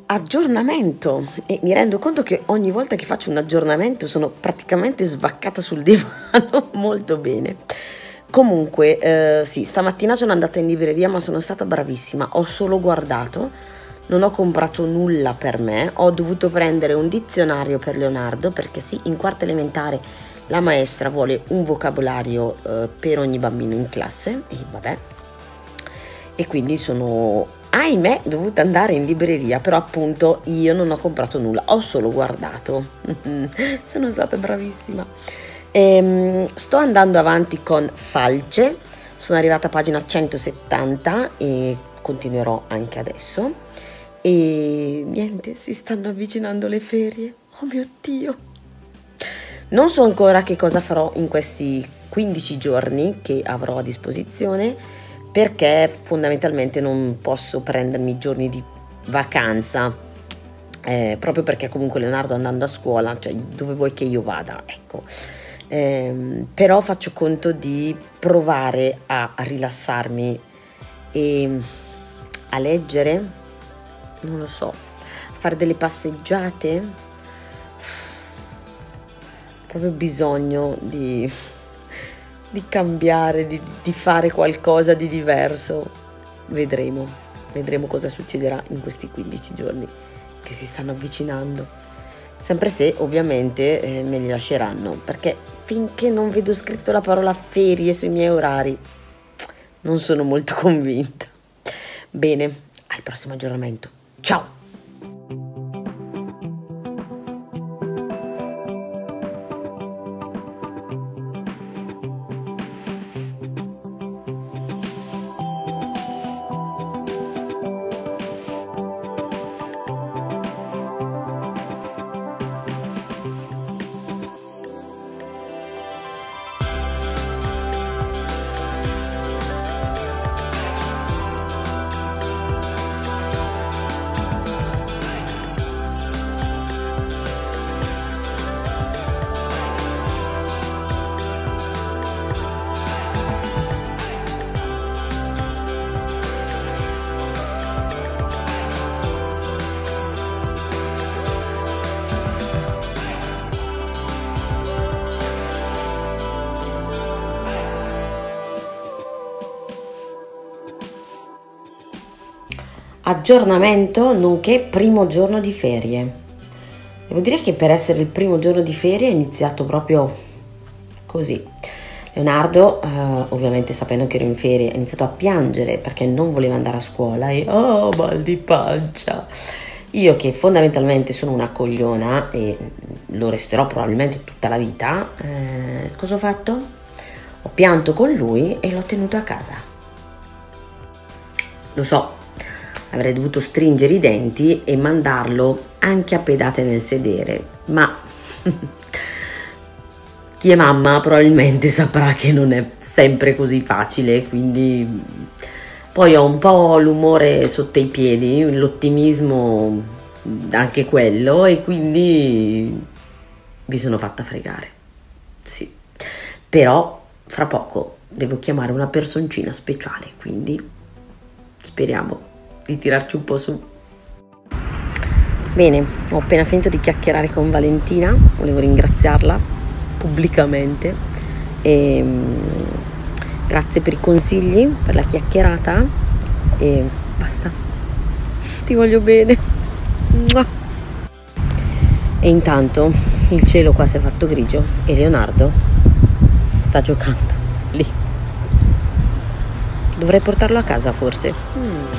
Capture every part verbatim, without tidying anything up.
Aggiornamento, e mi rendo conto che ogni volta che faccio un aggiornamento sono praticamente svaccata sul divano. Molto bene. Comunque eh, sì, stamattina sono andata in libreria, ma sono stata bravissima, ho solo guardato, non ho comprato nulla per me, ho dovuto prendere un dizionario per Leonardo perché sì, in quarta elementare la maestra vuole un vocabolario eh, per ogni bambino in classe e vabbè, e quindi sono, ahimè, dovuta andare in libreria, però appunto io non ho comprato nulla, ho solo guardato. Sono stata bravissima. Ehm, sto andando avanti con Falce, sono arrivata a pagina centosettanta e continuerò anche adesso. E niente, si stanno avvicinando le ferie. Oh mio Dio! Non so ancora che cosa farò in questi quindici giorni che avrò a disposizione, perché fondamentalmente non posso prendermi giorni di vacanza, eh, proprio perché comunque Leonardo andando a scuola, cioè dove vuoi che io vada, ecco. Eh, però faccio conto di provare a rilassarmi e a leggere, non lo so, a fare delle passeggiate. Proprio bisogno di... di cambiare, di, di fare qualcosa di diverso. Vedremo, vedremo cosa succederà in questi quindici giorni che si stanno avvicinando. Sempre se ovviamente eh, me li lasceranno, perché finché non vedo scritto la parola ferie sui miei orari non sono molto convinta. Bene, al prossimo aggiornamento. Ciao! Aggiornamento nonché primo giorno di ferie. Devo dire che per essere il primo giorno di ferie è iniziato proprio così. Leonardo, eh, ovviamente sapendo che ero in ferie, ha iniziato a piangere perché non voleva andare a scuola e oh, mal di pancia. Io che fondamentalmente sono una cogliona e lo resterò probabilmente tutta la vita, eh, cosa ho fatto? Ho pianto con lui e l'ho tenuto a casa. Lo so, avrei dovuto stringere i denti e mandarlo anche a pedate nel sedere, ma chi è mamma probabilmente saprà che non è sempre così facile, quindi poi ho un po' l'umore sotto i piedi, l'ottimismo anche quello, e quindi vi sono fatta fregare, sì. Però fra poco devo chiamare una personcina speciale, quindi speriamo di tirarci un po' su. Bene, ho appena finito di chiacchierare con Valentina, volevo ringraziarla pubblicamente e grazie per i consigli, per la chiacchierata e basta, ti voglio bene. E intanto il cielo qua si è fatto grigio e Leonardo sta giocando lì. Dovrei portarlo a casa forse. hmm.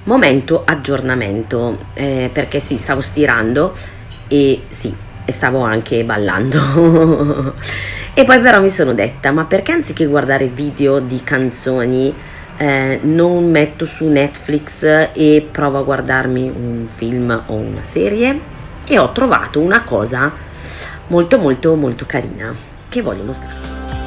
Momento aggiornamento, eh, perché sì, stavo stirando e sì, e stavo anche ballando. E poi però mi sono detta, ma perché anziché guardare video di canzoni eh, non metto su Netflix e provo a guardarmi un film o una serie? E ho trovato una cosa molto molto molto carina che voglio mostrare.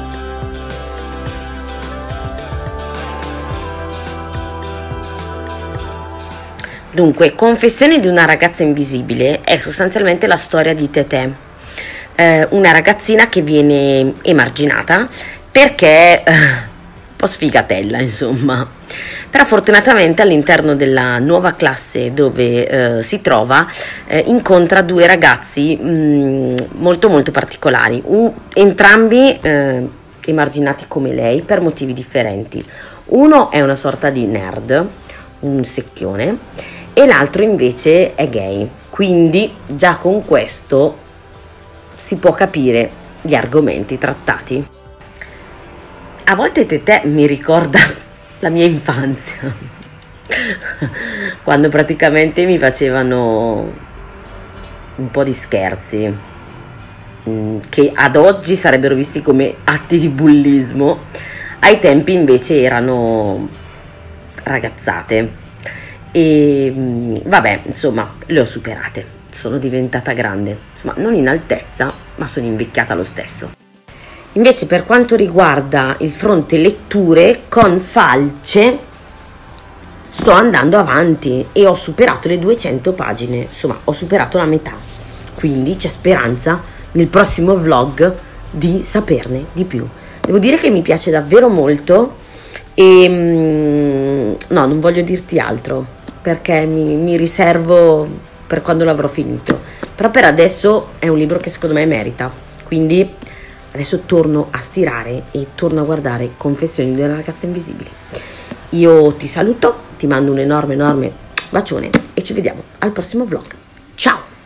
Dunque, Confessioni di una ragazza invisibile è sostanzialmente la storia di Tetè, eh, una ragazzina che viene emarginata perché eh, un po' sfigatella, insomma. Però fortunatamente all'interno della nuova classe dove eh, si trova eh, incontra due ragazzi mh, molto molto particolari, un, entrambi eh, emarginati come lei per motivi differenti. Uno è una sorta di nerd, un secchione, e l'altro invece è gay, quindi già con questo si può capire gli argomenti trattati. A volte Tetè mi ricorda la mia infanzia, quando praticamente mi facevano un po' di scherzi che ad oggi sarebbero visti come atti di bullismo, ai tempi invece erano ragazzate. E vabbè, insomma, le ho superate, sono diventata grande, insomma, non in altezza, ma sono invecchiata lo stesso. Invece per quanto riguarda il fronte letture, con Falce sto andando avanti e ho superato le duecento pagine, insomma, ho superato la metà, quindi c'è speranza nel prossimo vlog di saperne di più. Devo dire che mi piace davvero molto e no, non voglio dirti altro, perché mi, mi riservo per quando l'avrò finito, però per adesso è un libro che secondo me merita, quindi adesso torno a stirare e torno a guardare Confessioni di una ragazza invisibile. Io ti saluto, ti mando un enorme enorme bacione e ci vediamo al prossimo vlog. Ciao!